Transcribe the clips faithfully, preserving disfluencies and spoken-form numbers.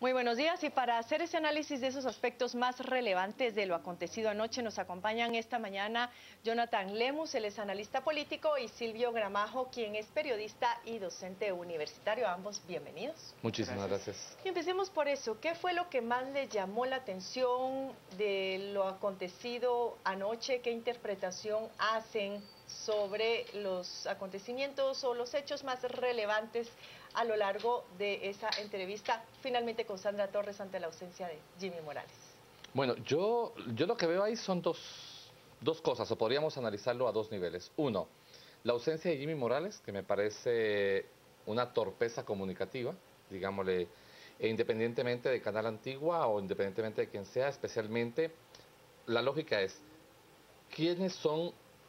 Muy buenos días, y para hacer ese análisis de esos aspectos más relevantes de lo acontecido anoche nos acompañan esta mañana Jonathan Lemus, él es analista político, y Silvio Gramajo, quien es periodista y docente universitario. Ambos bienvenidos. Muchísimas gracias. gracias. Y empecemos por eso. ¿Qué fue lo que más le llamó la atención de lo acontecido anoche? ¿Qué interpretación hacen sobre los acontecimientos o los hechos más relevantes a lo largo de esa entrevista, finalmente con Sandra Torres, ante la ausencia de Jimmy Morales? Bueno, yo, yo lo que veo ahí son dos, dos cosas, o podríamos analizarlo a dos niveles. Uno, la ausencia de Jimmy Morales, que me parece una torpeza comunicativa, digámosle, e independientemente de Canal Antigua o independientemente de quien sea, especialmente, la lógica es, ¿quiénes son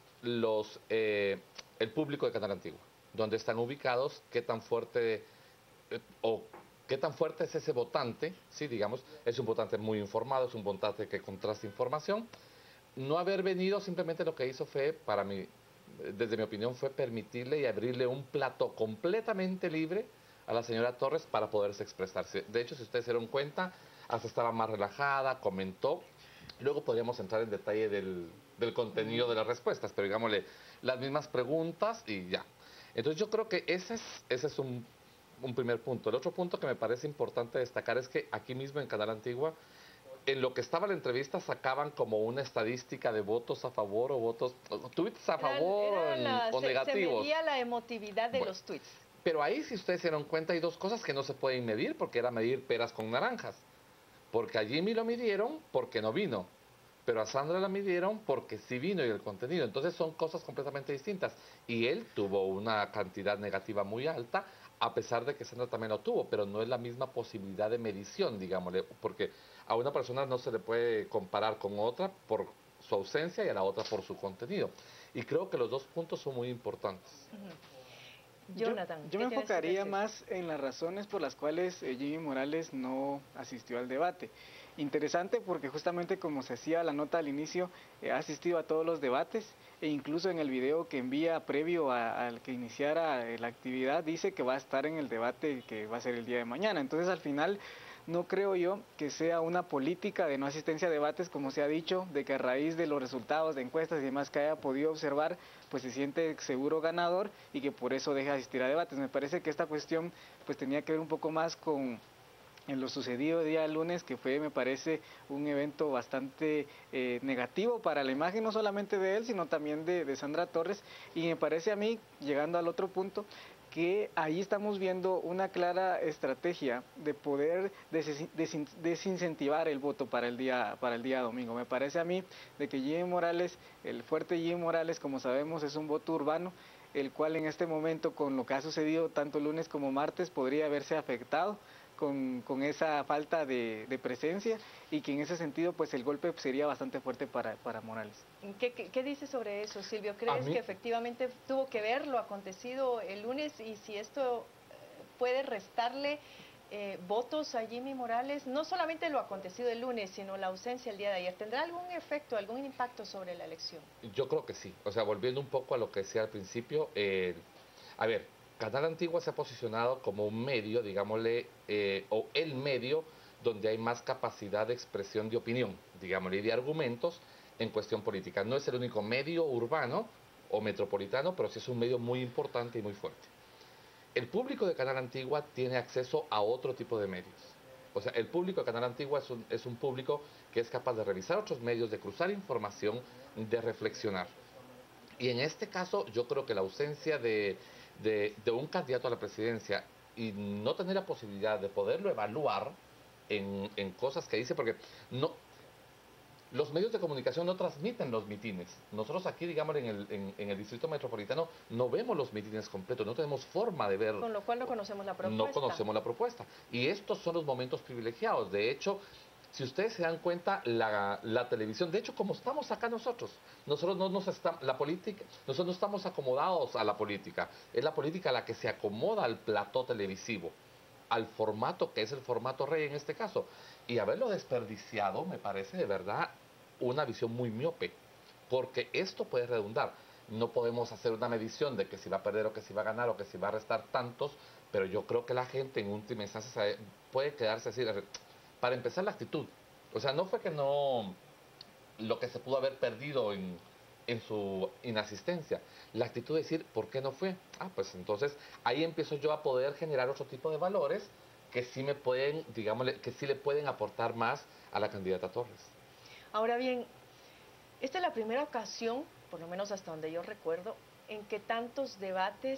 los eh, el público de Canal Antigua? ¿Dónde están ubicados? ¿Qué tan fuerte eh, o qué tan fuerte es ese votante? Sí, digamos, es un votante muy informado, es un votante que contrasta información. No haber venido simplemente lo que hizo fue, para mí, desde mi opinión, fue permitirle y abrirle un plato completamente libre a la señora Torres para poderse expresarse. De hecho, si ustedes se dieron cuenta, hasta estaba más relajada, comentó. Luego podríamos entrar en detalle del, del contenido de las respuestas, pero digámosle, las mismas preguntas y ya. Entonces yo creo que ese es, ese es un, un primer punto. El otro punto que me parece importante destacar es que aquí mismo en Canal Antigua, en lo que estaba la entrevista, sacaban como una estadística de votos a favor o votos, tweets a favor Era, era la, o se, negativos. Se medía la emotividad de bueno, los tweets. Pero ahí, si ustedes se dieron cuenta, hay dos cosas que no se pueden medir, porque era medir peras con naranjas. Porque a Jimmy lo midieron porque no vino, pero a Sandra la midieron porque sí vino y el contenido. Entonces son cosas completamente distintas. Y él tuvo una cantidad negativa muy alta, a pesar de que Sandra también lo tuvo, pero no es la misma posibilidad de medición, digámosle, porque a una persona no se le puede comparar con otra por su ausencia y a la otra por su contenido. Y creo que los dos puntos son muy importantes. Uh-huh. Jonathan, yo, yo me enfocaría más en las razones por las cuales eh, Jimmy Morales no asistió al debate. Interesante porque justamente como se hacía la nota al inicio, eh, ha asistido a todos los debates, e incluso en el video que envía previo al que iniciara eh, la actividad dice que va a estar en el debate que va a ser el día de mañana. Entonces al final no creo yo que sea una política de no asistencia a debates, como se ha dicho, de que a raíz de los resultados de encuestas y demás que haya podido observar, pues se siente seguro ganador y que por eso deja de asistir a debates. Me parece que esta cuestión pues tenía que ver un poco más con en lo sucedido el día lunes, que fue, me parece, un evento bastante eh, negativo para la imagen, no solamente de él, sino también de, de Sandra Torres, y me parece a mí, llegando al otro punto, que ahí estamos viendo una clara estrategia de poder des des desincentivar el voto para el día para el día domingo. Me parece a mí de que Jimmy Morales, el fuerte Jimmy Morales, como sabemos, es un voto urbano, el cual en este momento, con lo que ha sucedido tanto lunes como martes, podría haberse afectado Con, con esa falta de, de presencia, y que en ese sentido pues el golpe sería bastante fuerte para, para Morales. ¿Qué, qué, ¿Qué dices sobre eso, Silvio? ¿Crees que efectivamente tuvo que ver lo acontecido el lunes, y si esto puede restarle eh, votos a Jimmy Morales? No solamente lo acontecido el lunes, sino la ausencia el día de ayer. ¿Tendrá algún efecto, algún impacto sobre la elección? Yo creo que sí. O sea, volviendo un poco a lo que decía al principio, eh, a ver, Canal Antigua se ha posicionado como un medio, digámosle, eh, o el medio donde hay más capacidad de expresión de opinión, digámosle, y de argumentos en cuestión política. No es el único medio urbano o metropolitano, pero sí es un medio muy importante y muy fuerte. El público de Canal Antigua tiene acceso a otro tipo de medios. O sea, el público de Canal Antigua es un, es un público que es capaz de revisar otros medios, de cruzar información, de reflexionar. Y en este caso yo creo que la ausencia de, de, de un candidato a la presidencia y no tener la posibilidad de poderlo evaluar en, en cosas que dice, porque no, los medios de comunicación no transmiten los mitines. Nosotros aquí, digamos, en el, en, en el Distrito Metropolitano no vemos los mitines completos, no tenemos forma de ver. Con lo cual no conocemos la propuesta. No conocemos la propuesta. Y estos son los momentos privilegiados. De hecho, si ustedes se dan cuenta, la, la televisión, de hecho, como estamos acá nosotros, nosotros no nos estamos, la política, nosotros no estamos acomodados a la política, es la política la que se acomoda al plató televisivo, al formato que es el formato rey en este caso. Y haberlo desperdiciado me parece de verdad una visión muy miope, porque esto puede redundar. no podemos hacer una medición de que si va a perder o que si va a ganar o que si va a restar tantos, pero yo creo que la gente en última instancia sabe- puede quedarse así. Para empezar, la actitud. O sea, no fue que no, lo que se pudo haber perdido en, en su inasistencia. La actitud de decir, ¿por qué no fue? Ah, pues entonces ahí empiezo yo a poder generar otro tipo de valores que sí me pueden, digámosle, que sí le pueden aportar más a la candidata Torres. Ahora bien, esta es la primera ocasión, por lo menos hasta donde yo recuerdo, en que tantos debates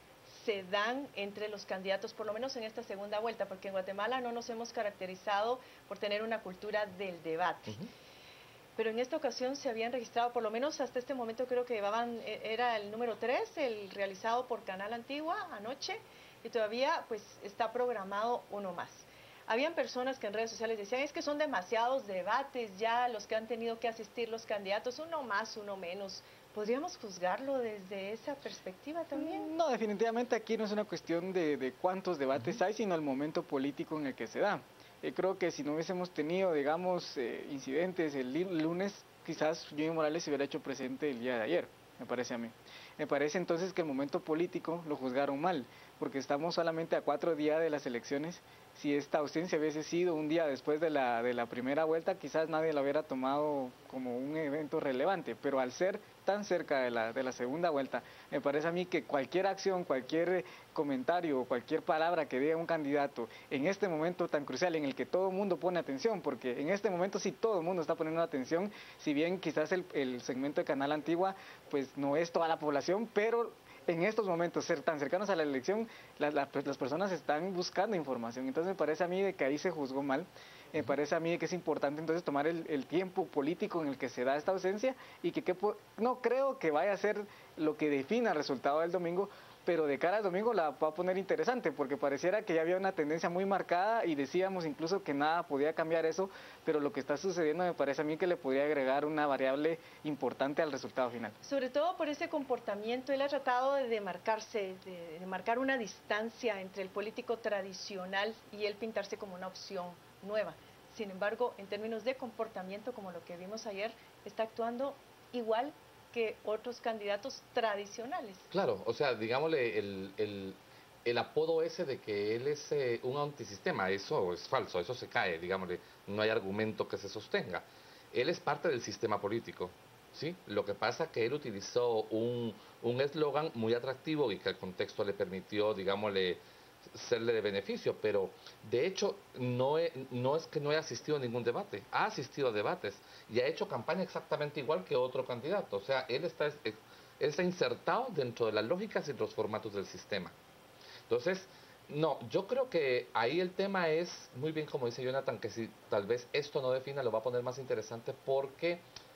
se dan entre los candidatos, por lo menos en esta segunda vuelta, porque en Guatemala no nos hemos caracterizado por tener una cultura del debate. Uh-huh. Pero en esta ocasión se habían registrado, por lo menos hasta este momento creo que llevaban, era el número tres, el realizado por Canal Antigua anoche, y todavía pues está programado uno más. Habían personas que en redes sociales decían, es que son demasiados debates ya los que han tenido que asistir los candidatos, uno más, uno menos. ¿Podríamos juzgarlo desde esa perspectiva también? No, definitivamente aquí no es una cuestión de, de cuántos debates uh-huh. hay, sino el momento político en el que se da. Eh, creo que si no hubiésemos tenido, digamos, eh, incidentes el lunes, quizás Jimmy Morales se hubiera hecho presente el día de ayer, me parece a mí. Me parece entonces que el momento político lo juzgaron mal, porque estamos solamente a cuatro días de las elecciones. Si esta ausencia hubiese sido un día después de la, de la primera vuelta, quizás nadie la hubiera tomado como un evento relevante, pero al ser tan cerca de la, de la segunda vuelta, me parece a mí que cualquier acción, cualquier comentario, cualquier palabra que diga un candidato en este momento tan crucial en el que todo el mundo pone atención, porque en este momento sí todo el mundo está poniendo atención, si bien quizás el, el segmento de Canal Antigua pues no es toda la población, pero en estos momentos, ser tan cercanos a la elección, las, las, las personas están buscando información. Entonces me parece a mí de que ahí se juzgó mal. Me parece a mí que es importante entonces tomar el, el tiempo político en el que se da esta ausencia y que, que no creo que vaya a ser lo que defina el resultado del domingo, pero de cara al domingo la va a poner interesante, porque pareciera que ya había una tendencia muy marcada y decíamos incluso que nada podía cambiar eso, pero lo que está sucediendo me parece a mí que le podría agregar una variable importante al resultado final. Sobre todo por ese comportamiento, él ha tratado de demarcarse, de, de marcar una distancia entre el político tradicional y él pintarse como una opción nueva. Sin embargo, en términos de comportamiento, como lo que vimos ayer, está actuando igual que otros candidatos tradicionales. Claro, o sea, digámosle, el, el, el apodo ese de que él es eh, un antisistema, eso es falso, eso se cae, digámosle, no hay argumento que se sostenga. Él es parte del sistema político, ¿sí? Lo que pasa es que él utilizó un eslogan muy atractivo y que el contexto le permitió, digámosle, serle de beneficio, pero de hecho no, he, no es que no haya asistido a ningún debate, ha asistido a debates y ha hecho campaña exactamente igual que otro candidato, o sea, él está, él está insertado dentro de las lógicas y los formatos del sistema. Entonces, no, yo creo que ahí el tema es, muy bien como dice Jonathan, que si tal vez esto no defina, lo va a poner más interesante porque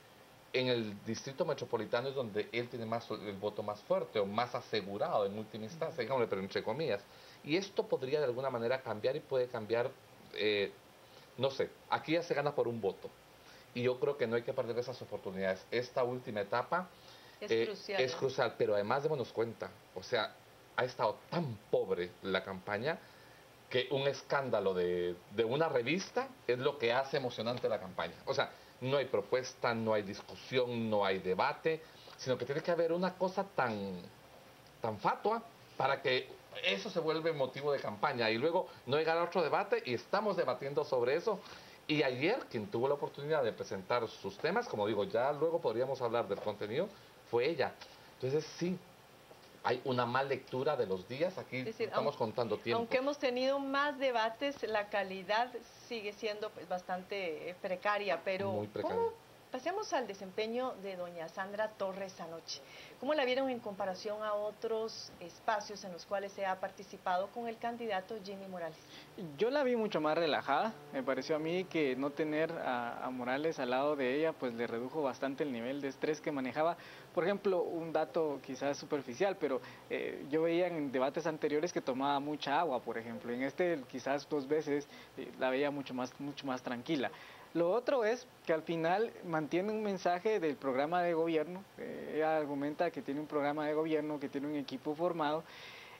en el distrito metropolitano es donde él tiene más el voto más fuerte o más asegurado en última instancia, digámosle, pero entre comillas. Y esto podría de alguna manera cambiar y puede cambiar, eh, no sé, aquí ya se gana por un voto. Y yo creo que no hay que perder esas oportunidades. Esta última etapa es, eh, crucial, es crucial, pero además démonos cuenta, o sea, ha estado tan pobre la campaña que un escándalo de, de una revista es lo que hace emocionante la campaña. O sea, no hay propuesta, no hay discusión, no hay debate, sino que tiene que haber una cosa tan, tan fatua para que eso se vuelva motivo de campaña y luego no llegar a otro debate y estamos debatiendo sobre eso. Y ayer quien tuvo la oportunidad de presentar sus temas, como digo, ya luego podríamos hablar del contenido, fue ella. Entonces sí, hay una mal lectura de los días, aquí es decir, estamos aunque, contando tiempo. Aunque hemos tenido más debates, la calidad sigue siendo pues, bastante precaria, pero Muy precaria. ¿cómo? Pasemos al desempeño de doña Sandra Torres anoche. ¿Cómo la vieron en comparación a otros espacios en los cuales se ha participado con el candidato Jimmy Morales? Yo la vi mucho más relajada. Me pareció a mí que no tener a, a Morales al lado de ella pues le redujo bastante el nivel de estrés que manejaba. Por ejemplo, un dato quizás superficial, pero eh, yo veía en debates anteriores que tomaba mucha agua, por ejemplo. En este quizás dos veces eh, la veía mucho más, mucho más tranquila. Lo otro es que al final mantiene un mensaje del programa de gobierno, eh, ella argumenta que tiene un programa de gobierno, que tiene un equipo formado,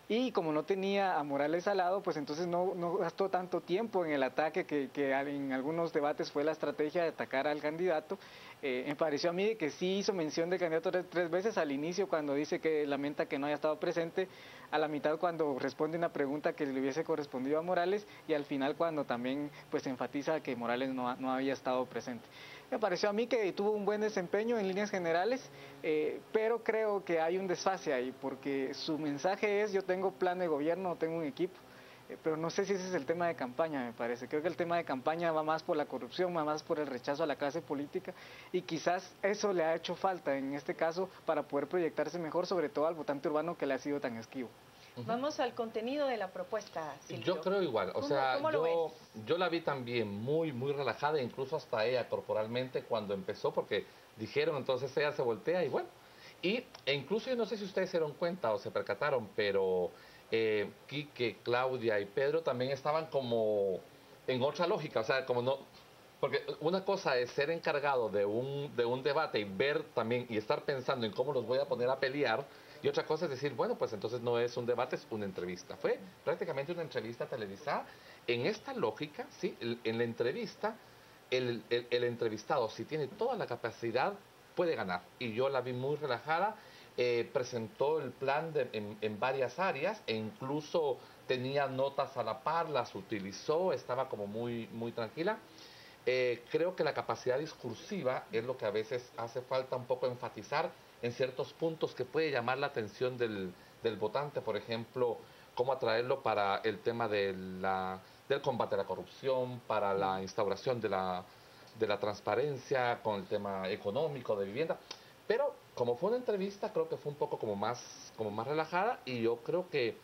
y como no tenía a Morales al lado, pues entonces no, no gastó tanto tiempo en el ataque que, que en algunos debates fue la estrategia de atacar al candidato. Eh, me pareció a mí que sí hizo mención del candidato tres, tres veces, al inicio cuando dice que lamenta que no haya estado presente, a la mitad cuando responde una pregunta que le hubiese correspondido a Morales, y al final cuando también pues enfatiza que Morales no, no había estado presente. Me pareció a mí que tuvo un buen desempeño en líneas generales, eh, pero creo que hay un desfase ahí, porque su mensaje es: yo tengo plan de gobierno, tengo un equipo, eh, pero no sé si ese es el tema de campaña, me parece. Creo que el tema de campaña va más por la corrupción, va más por el rechazo a la clase política, y quizás eso le ha hecho falta en este caso para poder proyectarse mejor, sobre todo al votante urbano que le ha sido tan esquivo. Vamos al contenido de la propuesta, Silvio. Yo creo igual, o ¿Cómo, sea, cómo lo yo, ves? yo la vi también muy, muy relajada, incluso hasta ella corporalmente cuando empezó, porque dijeron, entonces ella se voltea y bueno, y, e incluso yo no sé si ustedes se dieron cuenta o se percataron, pero eh, Quique, Claudia y Pedro también estaban como en otra lógica, o sea, como no, porque una cosa es ser encargado de un, de un debate y ver también y estar pensando en cómo los voy a poner a pelear. Y otra cosa es decir, bueno, pues entonces no es un debate, es una entrevista. Fue prácticamente una entrevista televisada. En esta lógica, ¿sí? El- en la entrevista, el, el- el entrevistado, si tiene toda la capacidad, puede ganar. Y yo la vi muy relajada. Eh, presentó el plan de- en, en varias áreas e incluso tenía notas a la par, las utilizó, estaba como muy, muy tranquila. Eh, creo que la capacidad discursiva es lo que a veces hace falta un poco enfatizar en ciertos puntos que puede llamar la atención del, del votante, por ejemplo, cómo atraerlo para el tema de la, del combate a la corrupción, para la instauración de la, de la transparencia, con el tema económico, de vivienda. Pero como fue una entrevista, creo que fue un poco como más, como más relajada, y yo creo que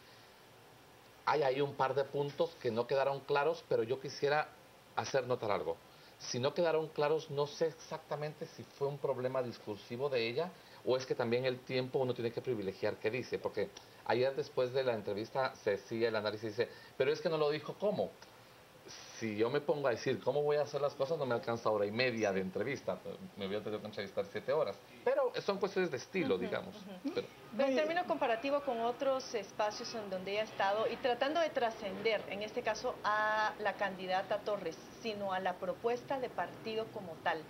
hay ahí un par de puntos que no quedaron claros, pero yo quisiera hacer notar algo. Si no quedaron claros, no sé exactamente si fue un problema discursivo de ella o es que también el tiempo uno tiene que privilegiar qué dice, porque ayer después de la entrevista se sigue el análisis y dice, pero es que no lo dijo cómo. Si yo me pongo a decir cómo voy a hacer las cosas, no me alcanza hora y media de Sí. entrevista. Me voy a tener que entrevistar siete horas. Pero son cuestiones de estilo, Ujú, digamos. ujú. Pero, Pero en términos comparativos con otros espacios en donde ella ha estado y tratando de trascender, en este caso, a la candidata Torres, sino a la propuesta de partido como tal,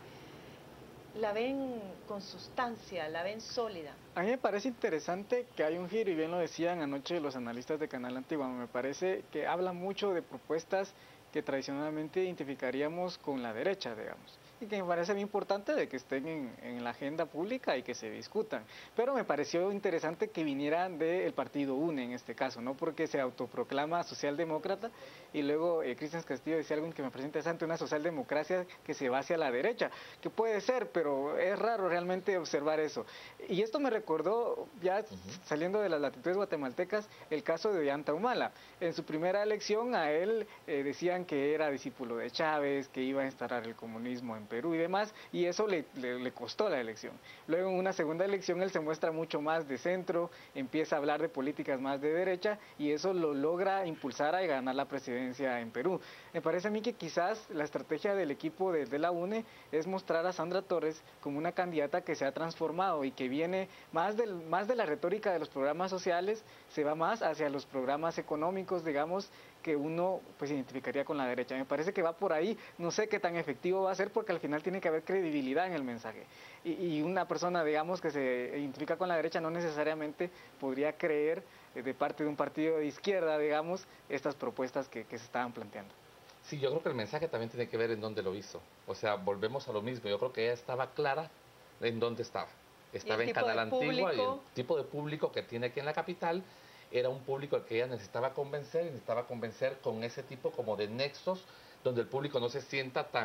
¿la ven con sustancia, la ven sólida? A mí me parece interesante que hay un giro, y bien lo decían anoche los analistas de Canal Antigua. Me parece que habla mucho de propuestas que tradicionalmente identificaríamos con la derecha, digamos, y que me parece muy importante de que estén en, en la agenda pública y que se discutan. Pero me pareció interesante que vinieran del partido UNE en este caso, ¿no? Porque se autoproclama socialdemócrata, y luego eh, Cristian Castillo decía algo que me parece interesante: una socialdemocracia que se va hacia la derecha, que puede ser, pero es raro realmente observar eso. Y esto me recordó, ya uh -huh. saliendo de las latitudes guatemaltecas, el caso de Ollanta Humala. En su primera elección a él eh, decían que era discípulo de Chávez, que iba a instaurar el comunismo en Perú y demás, y eso le, le, le costó la elección. Luego en una segunda elección él se muestra mucho más de centro, empieza a hablar de políticas más de derecha, y eso lo logra impulsar a ganar la presidencia en Perú. Me parece a mí que quizás la estrategia del equipo de, de la UNE es mostrar a Sandra Torres como una candidata que se ha transformado y que viene más, del, más de la retórica de los programas sociales, se va más hacia los programas económicos, digamos, que uno pues identificaría con la derecha. Me parece que va por ahí. No sé qué tan efectivo va a ser, porque al final tiene que haber credibilidad en el mensaje. Y, y una persona, digamos, que se identifica con la derecha no necesariamente podría creer eh, de parte de un partido de izquierda, digamos, estas propuestas que, que se estaban planteando. Sí, yo creo que el mensaje también tiene que ver en dónde lo hizo. O sea, volvemos a lo mismo. Yo creo que ella estaba clara en dónde estaba. Estaba en Canal Antigua, y el tipo de público que tiene aquí en la capital era un público al que ella necesitaba convencer, y necesitaba convencer con ese tipo como de nexos donde el público no se sienta tan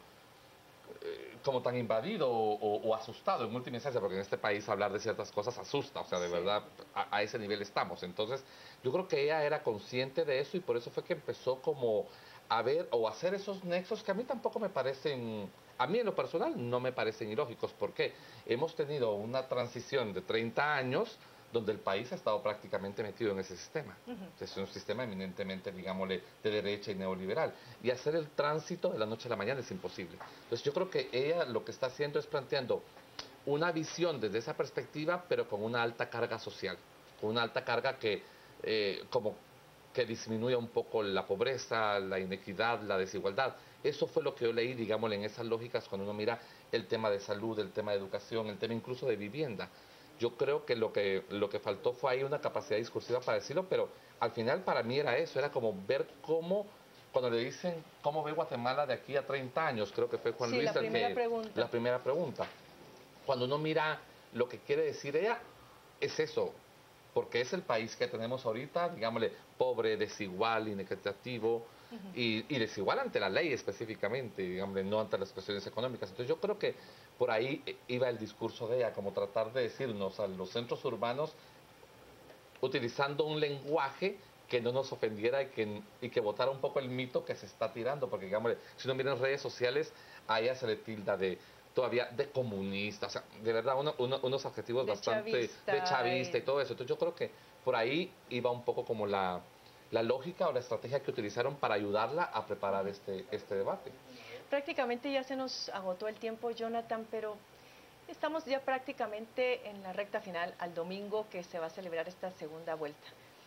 eh, como tan invadido o, o, o asustado en última instancia, porque en este país hablar de ciertas cosas asusta, o sea, de sí. verdad a, a ese nivel estamos. Entonces, yo creo que ella era consciente de eso, y por eso fue que empezó como a ver o a hacer esos nexos que a mí tampoco me parecen, a mí en lo personal no me parecen ilógicos, porque hemos tenido una transición de treinta años donde el país ha estado prácticamente metido en ese sistema. Uh-huh. Es un sistema eminentemente, digámosle, de derecha y neoliberal. Y hacer el tránsito de la noche a la mañana es imposible. Entonces yo creo que ella lo que está haciendo es planteando una visión desde esa perspectiva, pero con una alta carga social, con una alta carga que eh, como que disminuya un poco la pobreza, la inequidad, la desigualdad. Eso fue lo que yo leí, digamos, en esas lógicas cuando uno mira el tema de salud, el tema de educación, el tema incluso de vivienda. Yo creo que lo que, lo que faltó fue ahí una capacidad discursiva para decirlo, pero al final para mí era eso, era como ver cómo, cuando le dicen cómo ve Guatemala de aquí a treinta años, creo que fue Juan Sí, Luis la el primera que... pregunta. La primera pregunta. Cuando uno mira lo que quiere decir ella, es eso, porque es el país que tenemos ahorita, digámosle, pobre, desigual, inequitativo, uh-huh. y, y desigual ante la ley específicamente, digámosle, no ante las cuestiones económicas. Entonces yo creo que por ahí iba el discurso de ella, como tratar de decirnos a los centros urbanos, utilizando un lenguaje que no nos ofendiera y que, y que botara un poco el mito que se está tirando, porque digamos, si uno mira en redes sociales, a ella se le tilda de todavía de comunista, o sea, de verdad uno, uno, unos adjetivos de bastante chavista, de chavista y todo eso. Entonces yo creo que por ahí iba un poco como la, la lógica o la estrategia que utilizaron para ayudarla a preparar este, este debate. Prácticamente ya se nos agotó el tiempo, Jonathan, pero estamos ya prácticamente en la recta final, al domingo que se va a celebrar esta segunda vuelta.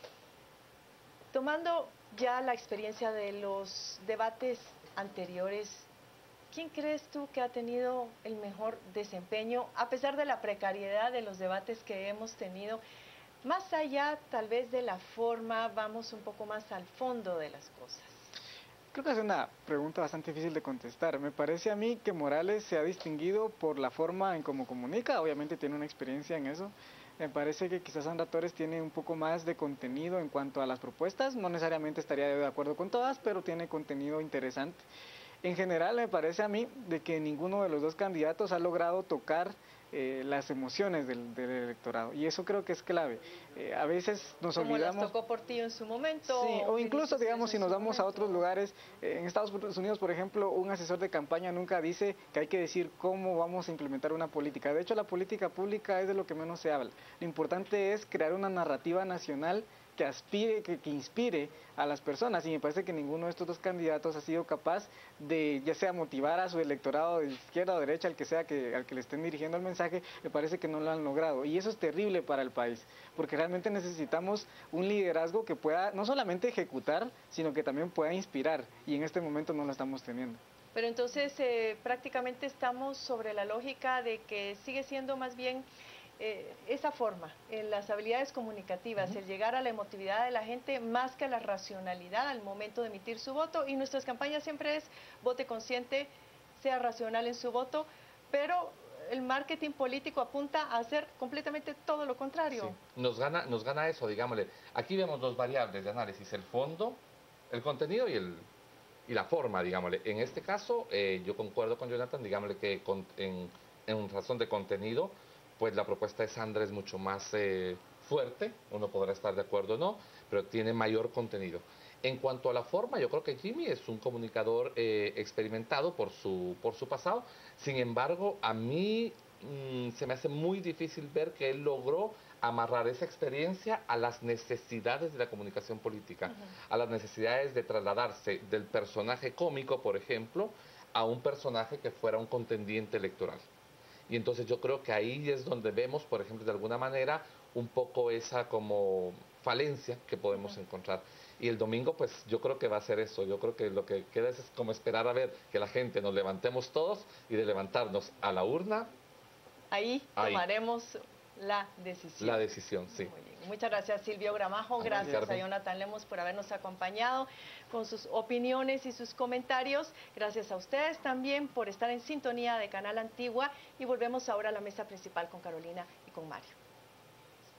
Tomando ya la experiencia de los debates anteriores, ¿quién crees tú que ha tenido el mejor desempeño, a pesar de la precariedad de los debates que hemos tenido? Más allá tal vez de la forma, vamos un poco más al fondo de las cosas. Creo que es una pregunta bastante difícil de contestar. Me parece a mí que Morales se ha distinguido por la forma en cómo comunica, obviamente tiene una experiencia en eso. Me parece que quizás Sandra Torres tiene un poco más de contenido en cuanto a las propuestas, no necesariamente estaría de acuerdo con todas, pero tiene contenido interesante. En general me parece a mí de que ninguno de los dos candidatos ha logrado tocar eh, las emociones del, del electorado, y eso creo que es clave. Eh, a veces nos Como olvidamos... las tocó Portillo en su momento. Sí, o incluso, digamos, si nos vamos momento. a otros lugares, eh, en Estados Unidos, por ejemplo, un asesor de campaña nunca dice que hay que decir cómo vamos a implementar una política. De hecho, la política pública es de lo que menos se habla. Lo importante es crear una narrativa nacional que aspire, que, que inspire a las personas, y me parece que ninguno de estos dos candidatos ha sido capaz de, ya sea motivar a su electorado de izquierda o derecha, al que sea que, al que le estén dirigiendo el mensaje. Me parece que no lo han logrado, y eso es terrible para el país, porque realmente necesitamos un liderazgo que pueda no solamente ejecutar, sino que también pueda inspirar, y en este momento no lo estamos teniendo. Pero entonces eh, prácticamente estamos sobre la lógica de que sigue siendo más bien Eh, esa forma, en las habilidades comunicativas, uh-huh. el llegar a la emotividad de la gente más que a la racionalidad al momento de emitir su voto, y nuestras campañas siempre es vote consciente, sea racional en su voto, pero el marketing político apunta a hacer completamente todo lo contrario. Sí. Nos gana, nos gana eso, digámosle. Aquí vemos dos variables de análisis, el fondo, el contenido y el y la forma, digámosle. En este caso, eh, yo concuerdo con Jonathan, digámosle que con, en, en razón de contenido, pues la propuesta de Sandra es mucho más eh, fuerte, uno podrá estar de acuerdo o no, pero tiene mayor contenido. En cuanto a la forma, yo creo que Jimmy es un comunicador eh, experimentado por su, por su pasado. Sin embargo, a mí mmm, se me hace muy difícil ver que él logró amarrar esa experiencia a las necesidades de la comunicación política, uh-huh. a las necesidades de trasladarse del personaje cómico, por ejemplo, a un personaje que fuera un contendiente electoral. Y entonces yo creo que ahí es donde vemos, por ejemplo, de alguna manera, un poco esa como falencia que podemos uh-huh. encontrar. Y el domingo, pues yo creo que va a ser eso. Yo creo que lo que queda es como esperar a ver que la gente nos levantemos todos, y de levantarnos a la urna. Ahí, ahí. tomaremos la decisión. La decisión, sí. Muy bien. Muchas gracias, Silvio Gramajo. Gracias, gracias a Jonathan Lemos por habernos acompañado con sus opiniones y sus comentarios. Gracias a ustedes también por estar en sintonía de Canal Antigua, y volvemos ahora a la mesa principal con Carolina y con Mario.